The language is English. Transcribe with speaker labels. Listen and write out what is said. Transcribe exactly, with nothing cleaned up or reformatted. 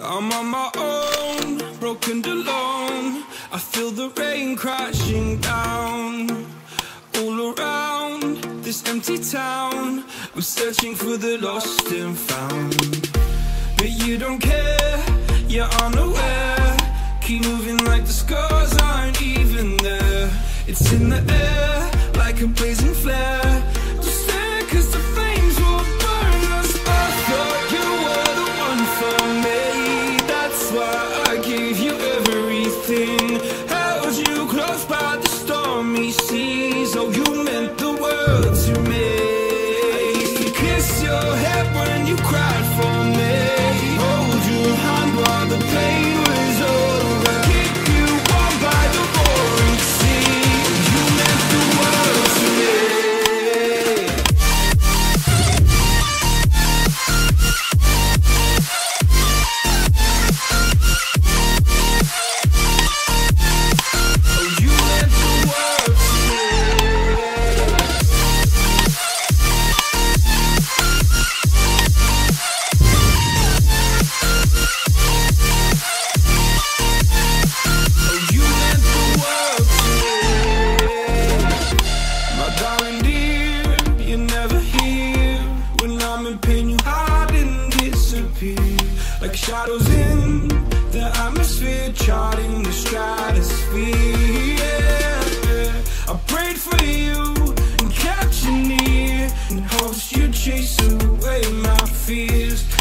Speaker 1: I'm on my own, broken and alone. I feel the rain crashing down all around this empty town. I'm searching for the lost and found, but you don't care, you're unaware. Keep moving like the scars aren't even there. It's in the air like a blazing flare. Just stare, cause the flames will burn us. I thought you were the one for me, that's why I gave you everything. Held you close by the stormy seas. Oh, you meant the world to me. I used to kiss your head when you cried for me, hold your hand while the pain was over, keep you warm by the roaring sea. You meant the world to me. Like shadows in the atmosphere, charting the stratosphere. Yeah. I prayed for you and kept you near in hopes you'd chase away my fears.